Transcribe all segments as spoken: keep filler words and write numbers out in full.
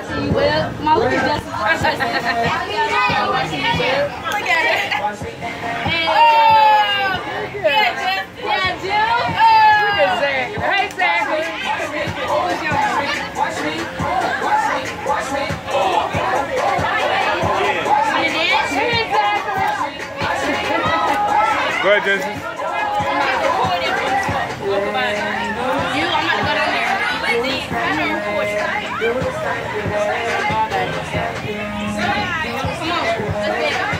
Well, my look is just as look at it. And, oh! Yeah, Jeff. Yeah, Jill. Oh! Look at Zach. Hey, Zach. Watch me. Watch me. Watch me. Go ahead, Jason. You, I'm about to go down there. I'm going to record you. Come on, let's get it.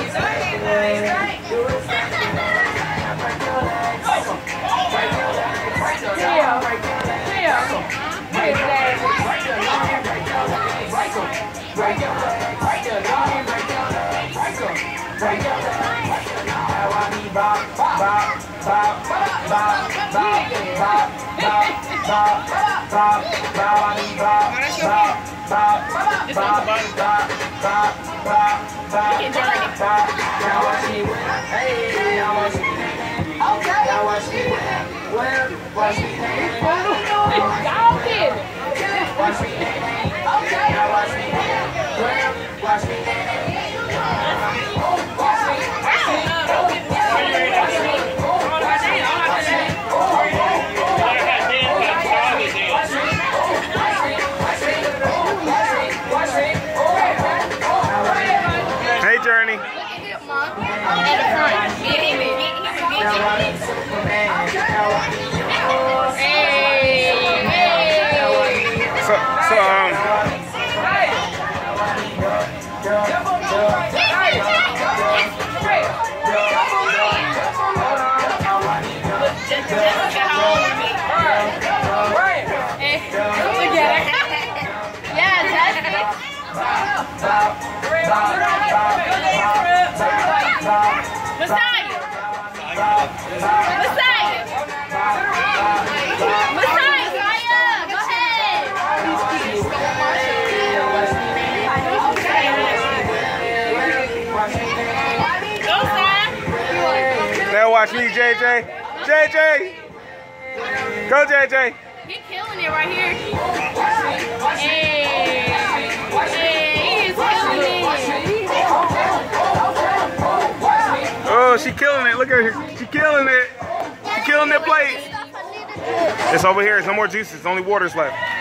Hey, Journey. So, so, um. Messiah! Messiah! Messiah! Go ahead! Go, Sam! Now watch me, J J. J J! Go, J J! He's killing it right here. Hey! Hey, he's killing it! Oh, she killing it. Look at her. She killing it. She killing that plate. It's over here. There's no more juices. Only water's left.